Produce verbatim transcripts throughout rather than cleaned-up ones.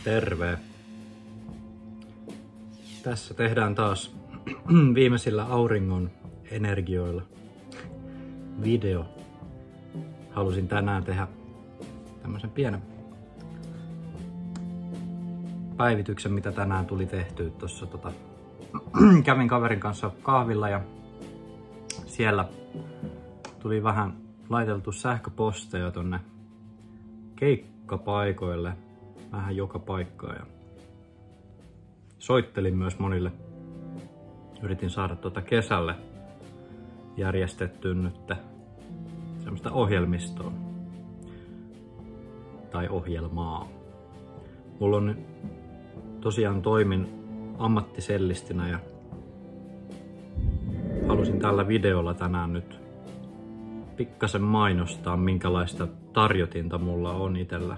Terve! Tässä tehdään taas viimeisillä auringon energioilla video. Halusin tänään tehdä tämmöisen pienen päivityksen, mitä tänään tuli tehtyä. Tuossa tota, kävin kaverin kanssa kahvilla ja siellä tuli vähän laiteltu sähköposteja tonne keikkapaikoille vähän joka paikkaan ja soittelin myös monille. Yritin saada tuota kesälle järjestettyä nyt semmoista ohjelmistoa tai ohjelmaa. Mulla on tosiaan toimin ammattisellistinä ja halusin tällä videolla tänään nyt pikkasen mainostaa, minkälaista tarjotinta mulla on itellä.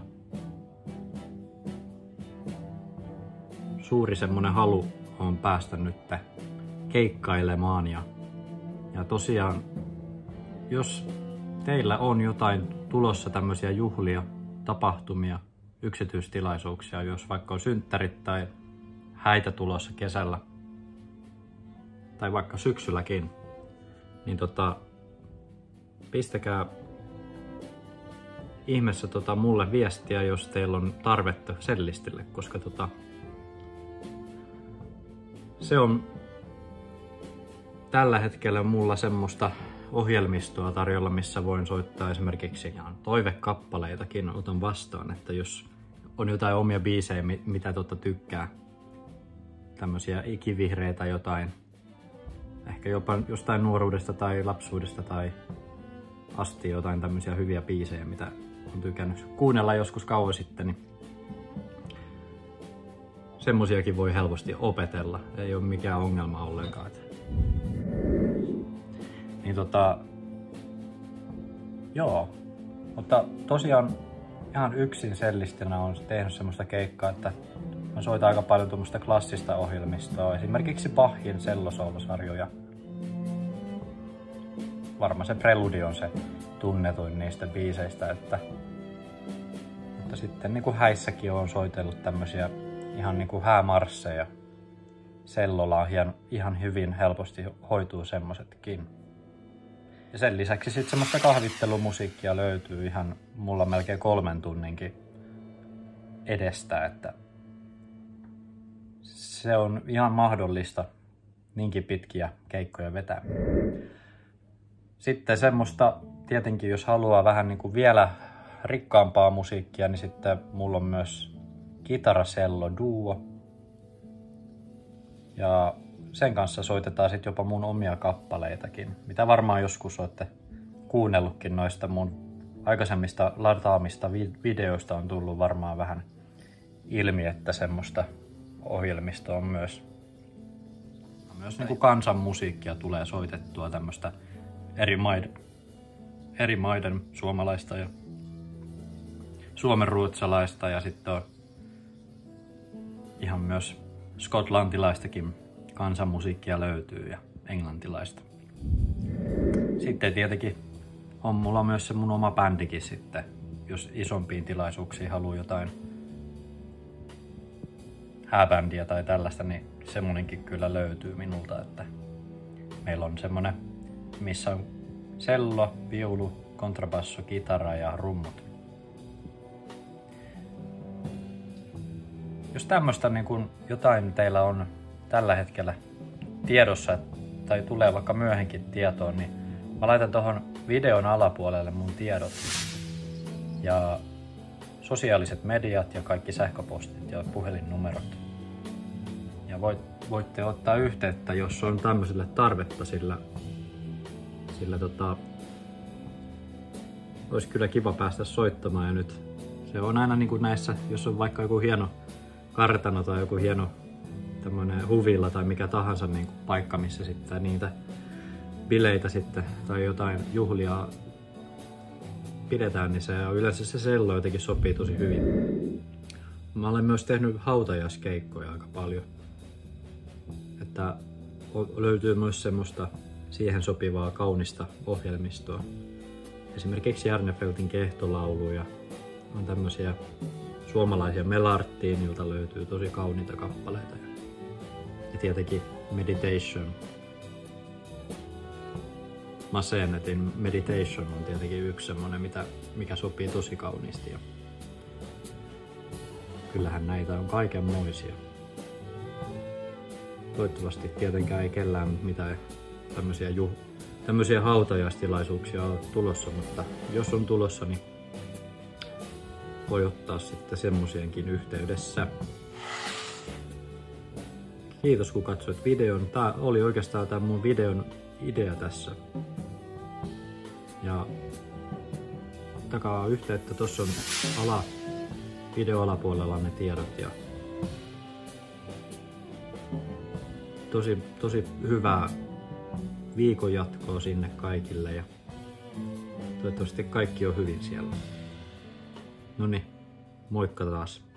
Suuri semmonen halu on päästä nyt keikkailemaan ja, ja tosiaan, jos teillä on jotain tulossa tämmöisiä juhlia, tapahtumia, yksityistilaisuuksia, jos vaikka on synttärit tai häitä tulossa kesällä tai vaikka syksylläkin, niin tota, pistäkää ihmeessä tota mulle viestiä, jos teillä on tarvetta sellistille, koska tota, se on tällä hetkellä mulla semmoista ohjelmistoa tarjolla, missä voin soittaa esimerkiksi ihan toivekappaleitakin otan vastaan, että jos on jotain omia biisejä, mitä tota tykkää, tämmöisiä ikivihreitä jotain, ehkä jopa jostain nuoruudesta tai lapsuudesta tai asti jotain tämmöisiä hyviä biisejä, mitä on tykännyt kuunnella joskus kauan sitten, niin semmosiakin voi helposti opetella, ei ole mikään ongelma ollenkaan. Niin tota, joo, mutta tosiaan ihan yksin sellistinä on tehnyt semmoista keikkaa, että mä soitan aika paljon tuommoista klassista ohjelmistoa, esimerkiksi Bachin sellosoolosarjoja. Varmaan se Preludi on se tunnetuin niistä biiseistä, että mutta sitten niin kuin häissäkin on soitellut tämmöisiä ihan niin kuin häämarsseja. Sellolla ihan, ihan hyvin helposti hoituu semmosetkin. Ja sen lisäksi sitten semmoista kahvittelumusiikkia löytyy ihan mulla melkein kolmen tunninkin edestä, että se on ihan mahdollista niinkin pitkiä keikkoja vetää. Sitten semmoista, tietenkin jos haluaa vähän niin kuin vielä rikkaampaa musiikkia, niin sitten mulla on myös kitara-sello duo. Ja sen kanssa soitetaan sitten jopa mun omia kappaleitakin, mitä varmaan joskus olette kuunnellutkin noista mun aikaisemmista lataamista videoista on tullut varmaan vähän ilmi, että semmoista ohjelmistoa on myös. Myös niin kuin kansanmusiikkia tulee soitettua tämmöistä eri maiden, eri maiden suomalaista ja suomenruotsalaista ja sitten on ihan myös skotlantilaistakin kansanmusiikkia löytyy ja englantilaista. Sitten tietenkin on mulla myös se mun oma bändikin sitten, jos isompiin tilaisuuksiin haluaa jotain hääbändiä tai tällaista, niin semmonenkin kyllä löytyy minulta, että meillä on semmonen, missä on sello, viulu, kontrabasso, kitara ja rummut. Jos tämmöistä niin kun jotain teillä on tällä hetkellä tiedossa tai tulee vaikka myöhemmin tietoon, niin mä laitan tuohon videon alapuolelle mun tiedot ja sosiaaliset mediat ja kaikki sähköpostit ja puhelinnumerot. Ja voit, voitte ottaa yhteyttä, jos on tämmöiselle tarvetta, sillä, sillä tota, olisi kyllä kiva päästä soittamaan. Ja nyt se on aina niin kuin näissä, jos on vaikka joku hieno kartano tai joku hieno tämmönen huvilla tai mikä tahansa niin kuin paikka, missä sitten niitä bileitä sitten tai jotain juhlia pidetään, niin se on yleensä se sello jotenkin sopii tosi hyvin. Mä olen myös tehnyt hautajaiskeikkoja aika paljon. Että löytyy myös semmoista siihen sopivaa kaunista ohjelmistoa. Esimerkiksi Järnefeltin kehtolauluja on tämmöisiä suomalaisia Melartinilta löytyy tosi kauniita kappaleita. Ja tietenkin Meditation. Massenetin Meditation on tietenkin yksi semmonen, mitä, mikä sopii tosi kauniisti. Ja kyllähän näitä on kaikenmoisia. Toivottavasti tietenkään ei kellään mitään tämmöisiä, juh- tämmöisiä hautajaistilaisuuksia ole tulossa, mutta jos on tulossa, niin voi ottaa sitten semmosienkin yhteydessä. Kiitos kun katsoit videon. Tää oli oikeastaan tää mun videon idea tässä. Ja ottakaa yhteyttä, tossa on ala, video alapuolella ne tiedot. Ja tosi, tosi hyvää viikon jatkoa sinne kaikille ja toivottavasti kaikki on hyvin siellä. Noniin, moikka taas!